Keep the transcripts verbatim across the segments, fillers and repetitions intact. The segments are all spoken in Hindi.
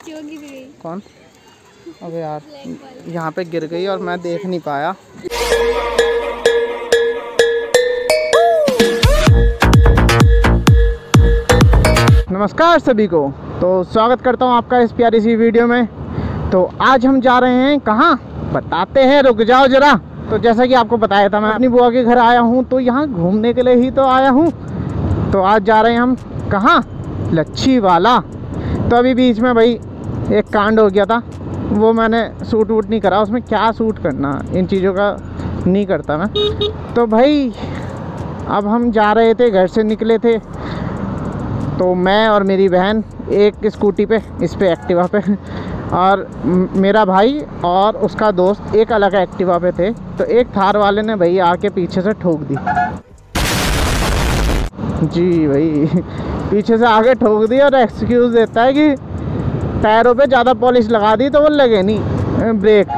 क्यों गिर गई? कौन? अबे यार यहाँ पे गिर गई और मैं देख नहीं पाया। नमस्कार सभी को, तो स्वागत करता हूँ आपका इस प्यारी सी वीडियो में। तो आज हम जा रहे हैं कहाँ बताते हैं, रुक जाओ जरा। तो जैसा कि आपको बताया था, मैं अपनी बुआ के घर आया हूँ, तो यहाँ घूमने के लिए ही तो आया हूँ। तो आज जा रहे हैं हम कहाँ, लच्छी वाला। तो अभी बीच में भाई एक कांड हो गया था, वो मैंने सूट वूट नहीं करा। उसमें क्या सूट करना, इन चीज़ों का नहीं करता मैं। तो भाई अब हम जा रहे थे, घर से निकले थे, तो मैं और मेरी बहन एक स्कूटी पे, इस पे एक्टिवा पे, और मेरा भाई और उसका दोस्त एक अलग एक्टिवा पे थे। तो एक थार वाले ने भाई आके पीछे से ठोक दी। जी भाई, पीछे से आगे ठोक दी और एक्सक्यूज़ देता है कि टायरों पे ज़्यादा पॉलिश लगा दी तो वो लगे नहीं ब्रेक।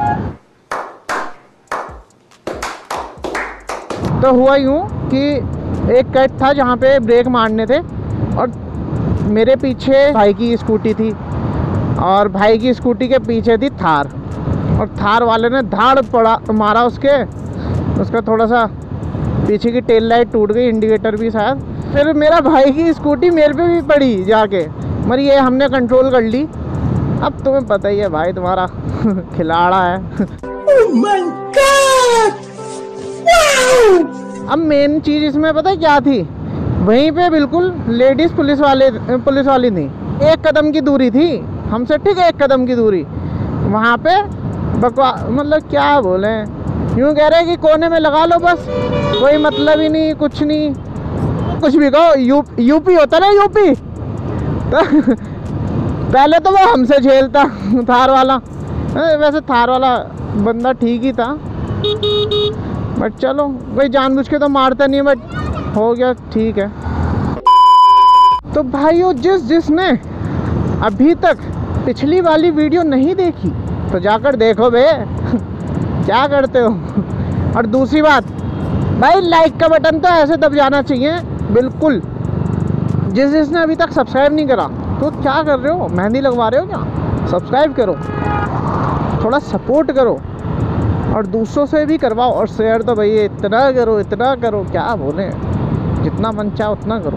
तो हुआ यूँ कि एक कट था जहाँ पे ब्रेक मारने थे, और मेरे पीछे भाई की स्कूटी थी और भाई की स्कूटी के पीछे थी थार, और थार वाले ने धाड़ पड़ा मारा उसके, उसका थोड़ा सा पीछे की टेल लाइट टूट गई, इंडिकेटर भी शायद। फिर मेरा भाई की स्कूटी मेरे पे भी पड़ी जाके, मगर ये हमने कंट्रोल कर ली। अब तुम्हें पता ही है भाई, तुम्हारा खिलाड़ा है। oh my God! wow! अब मेन चीज़ इसमें पता है क्या थी, वहीं पे बिल्कुल लेडीज़ पुलिस वाले पुलिस वाली थी, एक कदम की दूरी थी हमसे, ठीक है, एक कदम की दूरी। वहाँ पे बकवा मतलब क्या बोले, यूँ कह रहे कि कोने में लगा लो बस, कोई मतलब ही नहीं, कुछ नहीं, कुछ भी कहो। यू यूपी होता ना, यूपी। तो पहले तो वो हमसे झेलता थार वाला। वैसे थार वाला बंदा ठीक ही था, बट चलो भाई जानबूझ के तो मारता नहीं, बट हो गया, ठीक है। तो भाइयों, जिस जिसने अभी तक पिछली वाली वीडियो नहीं देखी तो जाकर देखो बे। क्या करते हो। और दूसरी बात भाई, लाइक का बटन तो ऐसे दब जाना चाहिए बिल्कुल। जिस जिसने अभी तक सब्सक्राइब नहीं करा तो क्या कर रहे हो, मेहंदी लगवा रहे हो क्या? सब्सक्राइब करो, थोड़ा सपोर्ट करो, और दूसरों से भी करवाओ, और शेयर तो भाई इतना करो, इतना करो, क्या बोले, जितना मन चाहे उतना करो।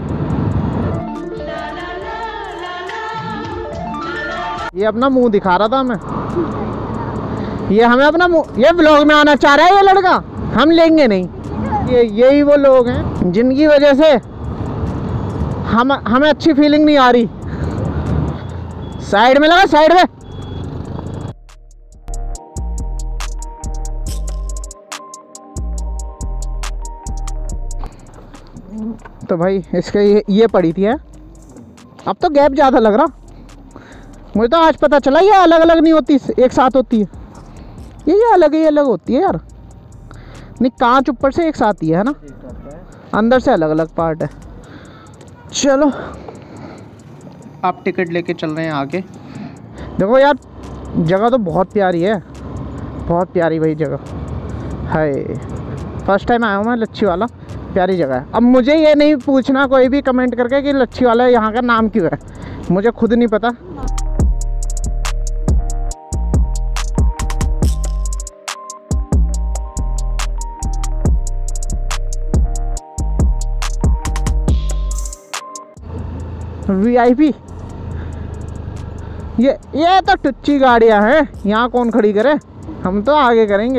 ये अपना मुंह दिखा रहा था हमें, ये हमें अपना मुंह, ये व्लॉग में आना चाह रहा है ये लड़का, हम लेंगे नहीं। ये यही वो लोग हैं जिनकी वजह से हम हमें अच्छी फीलिंग नहीं आ रही। साइड में लगा, साइड में। तो भाई इसके ये, ये पड़ी थी है। अब तो गैप ज़्यादा लग रहा, मुझे तो आज पता चला ये अलग अलग नहीं होती, एक साथ होती है। ये ये अलग ही अलग होती है यार, नहीं कांच ऊपर से एक साथ ही है ना, अंदर से अलग अलग पार्ट है। चलो आप टिकट लेके चल रहे हैं आगे। देखो यार, जगह तो बहुत प्यारी है, बहुत प्यारी भाई जगह है। फर्स्ट टाइम आया हूँ मैं लच्छी वाला, प्यारी जगह है। अब मुझे ये नहीं पूछना कोई भी कमेंट करके कि लच्छी वाला यहाँ का नाम क्यों है, मुझे खुद नहीं पता। वीआईपी, ये ये तो टुच्ची गाड़ियाँ हैं, यहाँ कौन खड़ी करे, हम तो आगे करेंगे।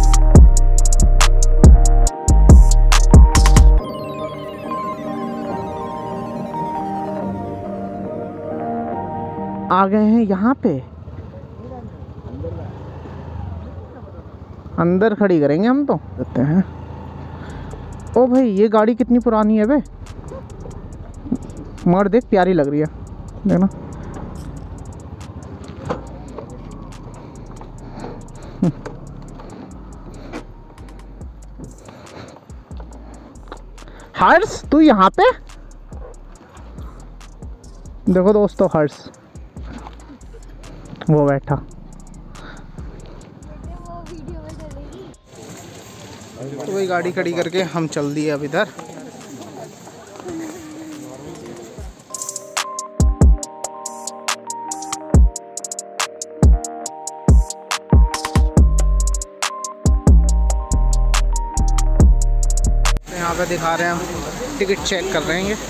आ गए हैं यहाँ पे, अंदर खड़ी करेंगे हम तो, देखते हैं। ओ भाई, ये गाड़ी कितनी पुरानी है बे, मगर देख प्यारी लग रही है, देखना। हर्ष, तू यहाँ पे देखो दोस्तों, हर्ष वो बैठा। तो वही गाड़ी खड़ी करके हम चल दिए अब इधर। यहाँ पे दिखा रहे हैं हम, टिकट चेक कर रहे हैं ये।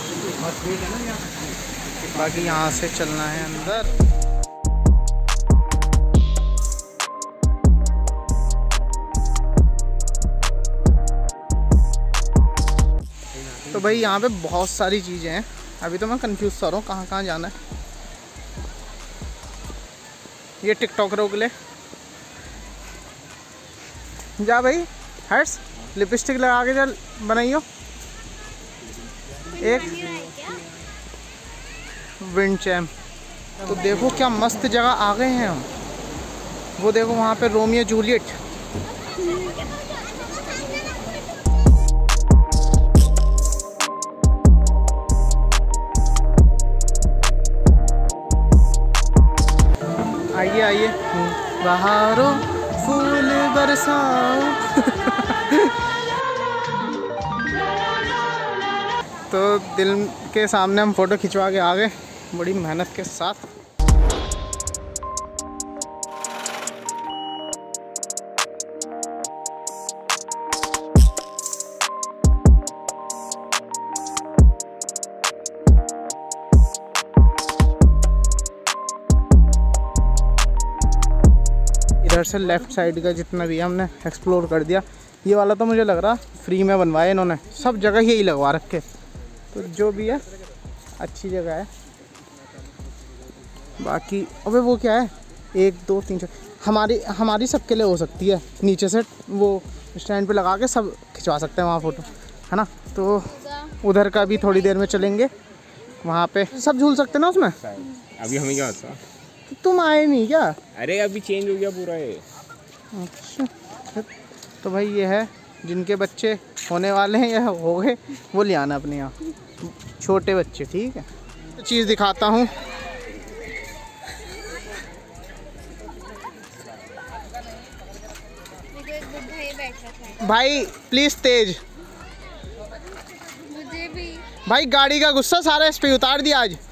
बाकी यहाँ से चलना है अंदर। तो भाई यहाँ पे बहुत सारी चीज़ें हैं, अभी तो मैं कंफ्यूज सा रहा हूँ कहाँ कहाँ जाना है। ये टिकटॉकरों के लिए जा भाई, हर्ष लिपस्टिक लगा के चल बनाइयो एक विंड चैम। तो देखो क्या मस्त जगह आ गए हैं हम। वो देखो वहाँ पे रोमियो जूलियट। आइए आइए, बहारों फूल बरसाओ। तो दिल के सामने हम फोटो खिंचवा के आ गए बड़ी मेहनत के साथ। इधर से लेफ़्ट साइड का जितना भी हमने एक्सप्लोर कर दिया। ये वाला तो मुझे लग रहा फ्री में बनवाया इन्होंने, सब जगह यही लगवा रखे। तो जो भी है अच्छी जगह है। बाकी अबे वो क्या है, एक दो तीन चार, हमारी हमारी सबके लिए हो सकती है। नीचे से वो स्टैंड पे लगा के सब खिंचवा सकते हैं वहाँ फ़ोटो, है ना। तो उधर का भी थोड़ी देर में चलेंगे, वहाँ पे सब झूल सकते हैं ना उसमें। अभी हमें क्या होता, तुम आए नहीं क्या? अरे अभी चेंज हो गया पूरा ये। अच्छा, तो भाई ये है जिनके बच्चे होने वाले हैं या हो गए, वो ले आना अपने यहाँ, छोटे बच्चे, ठीक है। चीज़ दिखाता हूँ, भाई प्लीज़ तेज। मुझे भी भाई गाड़ी का गुस्सा सारा इस पे उतार दिया आज।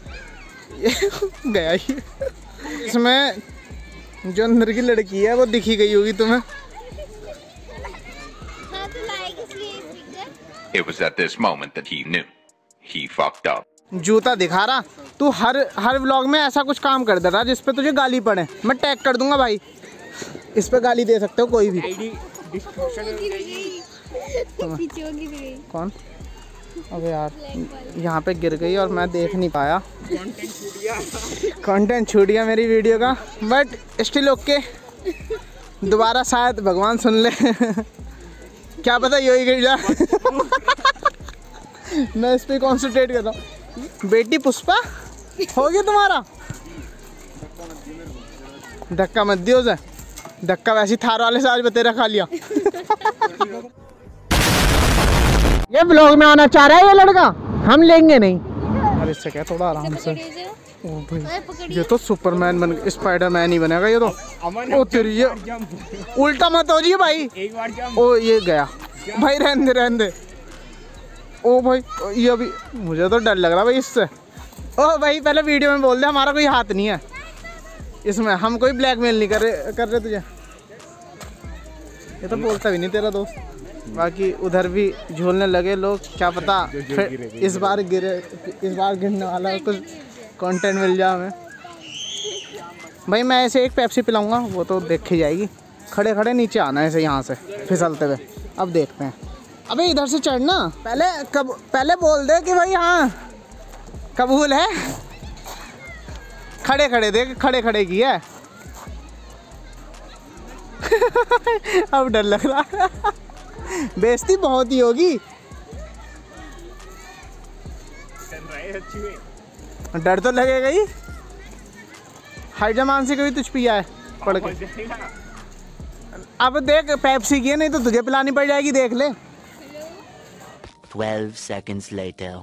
गया ही। इसमें जो अंदर की लड़की है वो दिखी गई होगी तुम्हें। हाँ, तो लाइक इसलिए इस picture. It was at this moment that he knew he fucked up. जूता दिखा रहा तू, हर हर व्लॉग में ऐसा कुछ काम कर दे रहा जिस पे तुझे गाली पड़े। मैं टैग कर दूंगा भाई, इस पे गाली दे सकते हो कोई भी। कौन? अबे यार यहाँ पे गिर गई और मैं देख नहीं पाया। कंटेंट छूट गया मेरी वीडियो का, बट स्टिल ओके। दोबारा शायद भगवान सुन ले। क्या पता यही गिर जाए। मैं इस पे कॉन्सेंट्रेट कर रहा हूँ। बेटी पुष्पा हो गया तुम्हारा, धक्का मत दियो उसे। धक्का वैसे थार वाले से आज बतेरा खा लिया। ये ब्लॉग में आना चाह रहा है ये लड़का, हम लेंगे नहीं। अरे इससे क्या, थोड़ा आराम से। ओ भाई ये तो सुपरमैन बन गया, स्पाइडरमैन ही बनेगा ये तो। ओ तेरी ये उल्टा मत हो जी भाई। ओ ये गया भाई, रहने दे रहने दे। ओ भाई ये अभी मुझे तो डर लग रहा भाई इससे। ओ भाई पहले वीडियो में बोल दे हमारा कोई हाथ नहीं है इसमें, हम कोई ब्लैकमेल नहीं कर रहे कर रहे तुझे। ये तो बोलता भी नहीं तेरा दोस्त। बाकी उधर भी झूलने लगे लोग, क्या पता फिर इस बार गिरे, इस बार गिरने वाला कुछ कंटेंट मिल जाए हमें। भाई मैं ऐसे एक पेप्सी पिलाऊंगा, वो तो देख ही जाएगी। खड़े खड़े नीचे आना है ऐसे यहाँ से फिसलते हुए। अब देखते हैं। अबे इधर से चढ़ना, पहले कब पहले बोल दे कि भाई हाँ कबूल है। खड़े खड़े देख, खड़े खड़े की है। अब डर लग रहा। बेइज्जती बहुत ही होगी। डर तो लगेगा ही। हाइजमान से कभी तुझ पिया है पड़ के। अब देख पेप्सी की है, नहीं तो तुझे पिलानी पड़ जाएगी, देख ले। Twelve seconds later.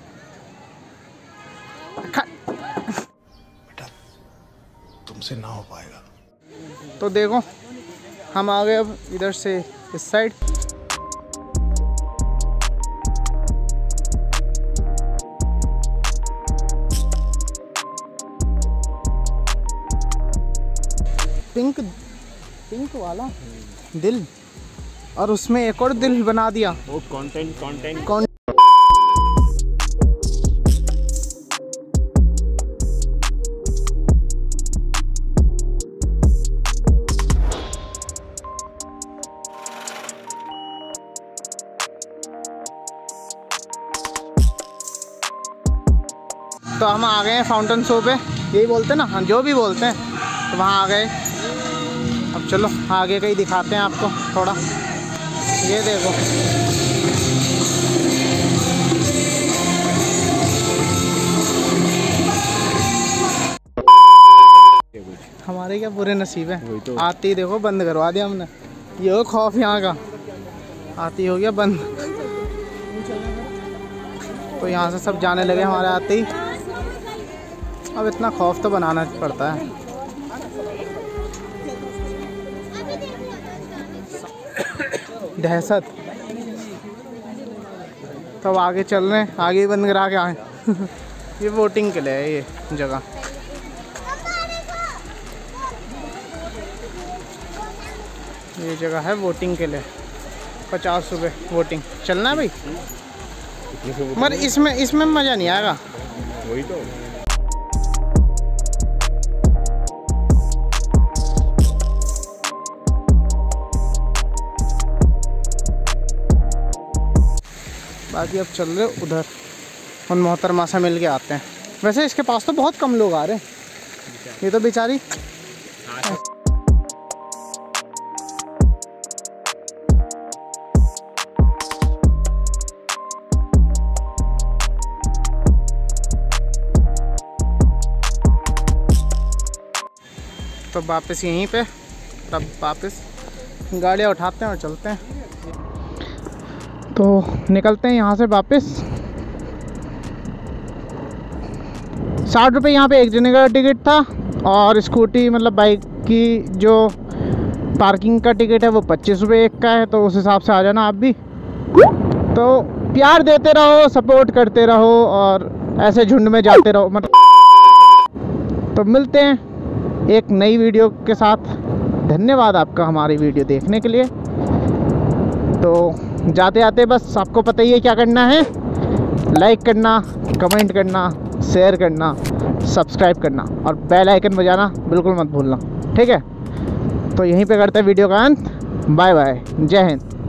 बेटा तुमसे ना हो पाएगा। तो देखो हम आ गए अब इधर से इस साइड। पिंक पिंक वाला दिल और उसमें एक और दिल बना दिया। वो कंटेंट कंटेंट कौन तो हम आ गए हैं फाउंटेन शो पे, यही बोलते हैं ना, हाँ जो भी बोलते हैं, तो वहाँ आ गए। अब चलो आगे कहीं दिखाते हैं आपको थोड़ा। ये देखो हमारे क्या बुरे नसीब है, तो। आती ही देखो बंद करवा दिया हमने। ये हो खौफ यहाँ का, आती हो गया बंद। तो यहाँ से सब जाने लगे हमारे आते ही। अब इतना खौफ तो बनाना पड़ता है। दहशत। तो आगे चल रहे हैं, आगे बंद करा के आए। ये वोटिंग के लिए है ये जगह। ये जगह है वोटिंग के लिए, पचास रुपये वोटिंग। चलना है भाई, मगर इसमें इसमें मज़ा नहीं आएगा। वही तो। बाकी अब चल रहे उधर, उन मोहतरमा से मिल के आते हैं। वैसे इसके पास तो बहुत कम लोग आ रहे हैं, ये तो बेचारी। तो वापस यहीं पे, तब वापस गाड़ियाँ उठाते हैं और चलते हैं। तो निकलते हैं यहाँ से वापस। साठ रुपये यहाँ पे एक जने का टिकट था, और स्कूटी मतलब बाइक की जो पार्किंग का टिकट है वो पच्चीस रुपये एक का है। तो उस हिसाब से आ जाना आप भी। तो प्यार देते रहो, सपोर्ट करते रहो, और ऐसे झुंड में जाते रहो। मतलब तो मिलते हैं एक नई वीडियो के साथ। धन्यवाद आपका हमारी वीडियो देखने के लिए। तो जाते जाते बस आपको पता ही है क्या करना है, लाइक करना, कमेंट करना, शेयर करना, सब्सक्राइब करना, और बेल आइकन बजाना बिल्कुल मत भूलना, ठीक है। तो यहीं पे करते हैं वीडियो का अंत। बाय बाय, जय हिंद।